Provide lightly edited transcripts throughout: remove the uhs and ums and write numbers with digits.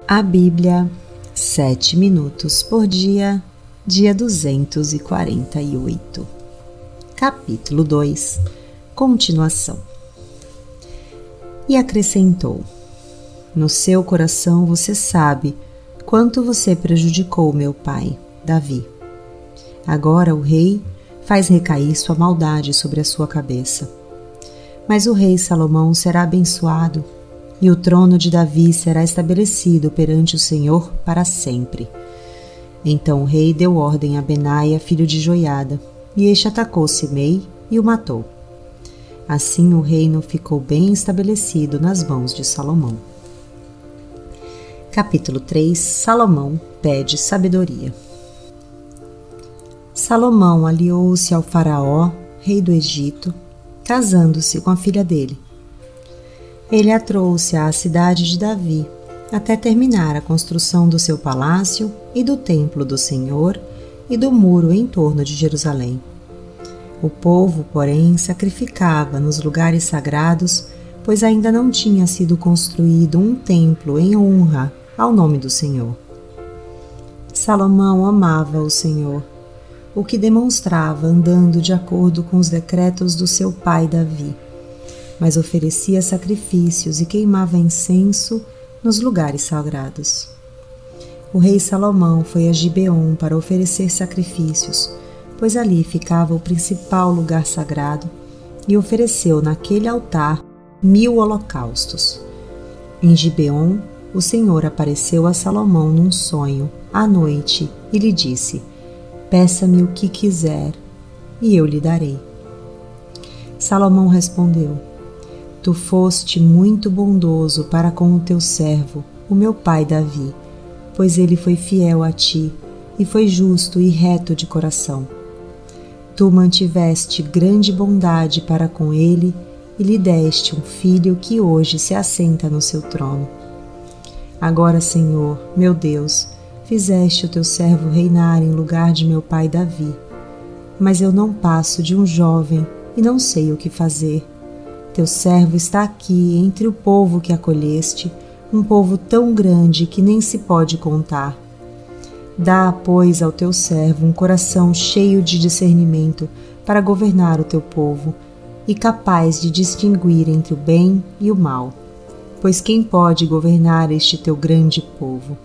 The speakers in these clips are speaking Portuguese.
A Bíblia, 7 minutos por dia, dia 248. Capítulo 2, continuação. E acrescentou: no seu coração você sabe quanto você prejudicou meu pai, Davi. Agora o rei faz recair sua maldade sobre a sua cabeça. Mas o rei Salomão será abençoado, e o trono de Davi será estabelecido perante o Senhor para sempre. Então o rei deu ordem a Benaia, filho de Joiada, e este atacou Simei e o matou. Assim o reino ficou bem estabelecido nas mãos de Salomão. Capítulo 3. Salomão pede sabedoria. Salomão aliou-se ao faraó, rei do Egito, casando-se com a filha dele. Ele a trouxe à cidade de Davi, até terminar a construção do seu palácio e do templo do Senhor e do muro em torno de Jerusalém. O povo, porém, sacrificava nos lugares sagrados, pois ainda não tinha sido construído um templo em honra ao nome do Senhor. Salomão amava o Senhor, o que demonstrava andando de acordo com os decretos do seu pai Davi, mas oferecia sacrifícios e queimava incenso nos lugares sagrados. O rei Salomão foi a Gibeon para oferecer sacrifícios, pois ali ficava o principal lugar sagrado, e ofereceu naquele altar 1000 holocaustos. Em Gibeon, o Senhor apareceu a Salomão num sonho, à noite, e lhe disse: peça-me o que quiser, e eu lhe darei. Salomão respondeu: tu foste muito bondoso para com o teu servo, o meu pai Davi, pois ele foi fiel a ti, e foi justo e reto de coração. Tu mantiveste grande bondade para com ele, e lhe deste um filho que hoje se assenta no seu trono. Agora, Senhor, meu Deus, fizeste o teu servo reinar em lugar de meu pai Davi. Mas eu não passo de um jovem e não sei o que fazer. Teu servo está aqui entre o povo que acolheste, um povo tão grande que nem se pode contar. Dá, pois, ao teu servo um coração cheio de discernimento para governar o teu povo e capaz de distinguir entre o bem e o mal. Pois quem pode governar este teu grande povo?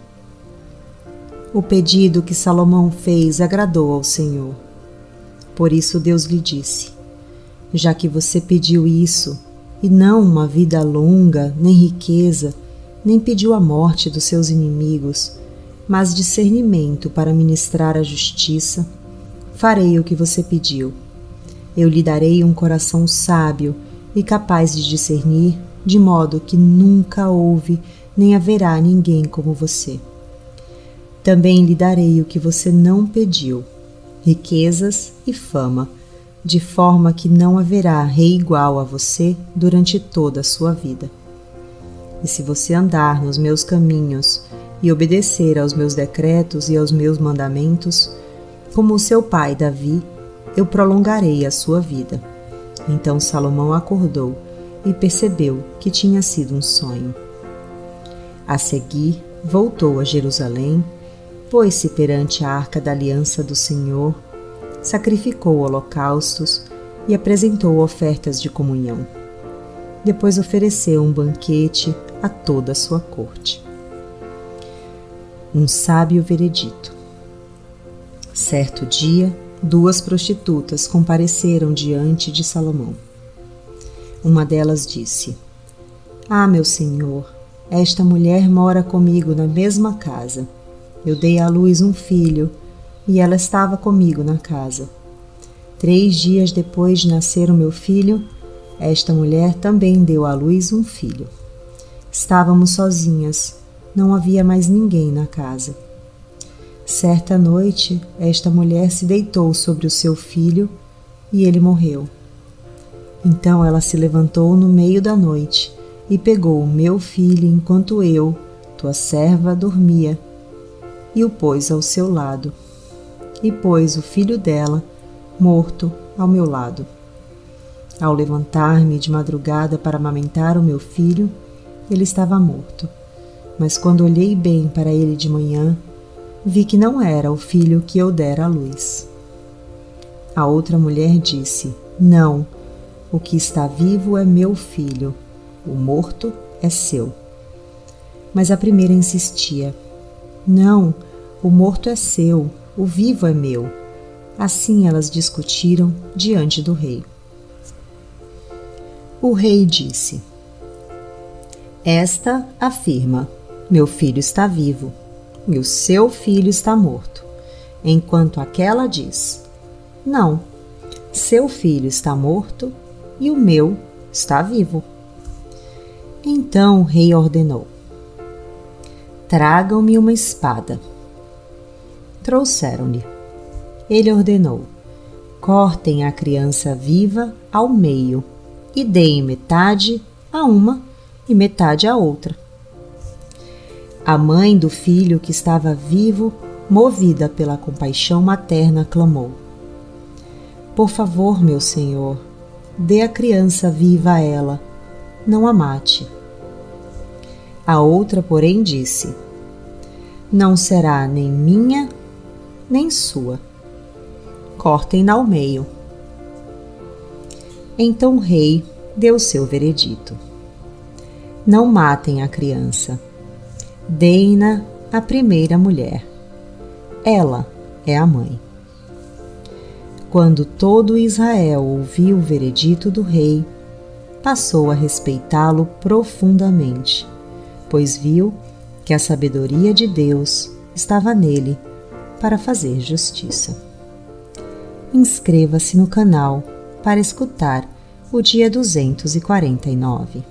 O pedido que Salomão fez agradou ao Senhor. Por isso Deus lhe disse: já que você pediu isso, e não uma vida longa, nem riqueza, nem pediu a morte dos seus inimigos, mas discernimento para ministrar a justiça, farei o que você pediu. Eu lhe darei um coração sábio e capaz de discernir, de modo que nunca houve nem haverá ninguém como você. Também lhe darei o que você não pediu, riquezas e fama, de forma que não haverá rei igual a você durante toda a sua vida. E se você andar nos meus caminhos e obedecer aos meus decretos e aos meus mandamentos, como o seu pai Davi, eu prolongarei a sua vida. Então Salomão acordou e percebeu que tinha sido um sonho. A seguir, voltou a Jerusalém, pôs-se perante a arca da aliança do Senhor, sacrificou holocaustos e apresentou ofertas de comunhão. Depois ofereceu um banquete a toda a sua corte. Um sábio veredito. Certo dia, 2 prostitutas compareceram diante de Salomão. Uma delas disse: ah, meu senhor, esta mulher mora comigo na mesma casa. Eu dei à luz um filho, e ela estava comigo na casa. 3 dias depois de nascer o meu filho, esta mulher também deu à luz um filho. Estávamos sozinhas, não havia mais ninguém na casa. Certa noite, esta mulher se deitou sobre o seu filho e ele morreu. Então ela se levantou no meio da noite e pegou o meu filho enquanto eu, tua serva, dormia, e o pôs ao seu lado. E pôs o filho dela, morto, ao meu lado. Ao levantar-me de madrugada para amamentar o meu filho, ele estava morto. mas quando olhei bem para ele de manhã, vi que não era o filho que eu dera à luz. A outra mulher disse: Não, o que está vivo é meu filho, o morto é seu. Mas a primeira insistia: Não, o morto é seu, o vivo é meu. Assim elas discutiram diante do rei. O rei disse: Esta afirma: Meu filho está vivo, e o seu filho está morto. Enquanto aquela diz: Não, seu filho está morto e o meu está vivo. Então o rei ordenou: Tragam-me uma espada. Trouxeram-lhe. Ele ordenou: Cortem a criança viva ao meio e deem metade a uma e metade a outra. A mãe do filho que estava vivo, movida pela compaixão materna, clamou: Por favor, meu senhor, dê a criança viva a ela, não a mate. A outra, porém, disse: Não será nem minha, nem sua. Cortem-na ao meio. Então o rei deu seu veredito: Não matem a criança. Deem-na à primeira mulher. Ela é a mãe. Quando todo Israel ouviu o veredito do rei, passou a respeitá-lo profundamente, pois viu que a sabedoria de Deus estava nele para fazer justiça. Inscreva-se no canal para escutar o dia 249.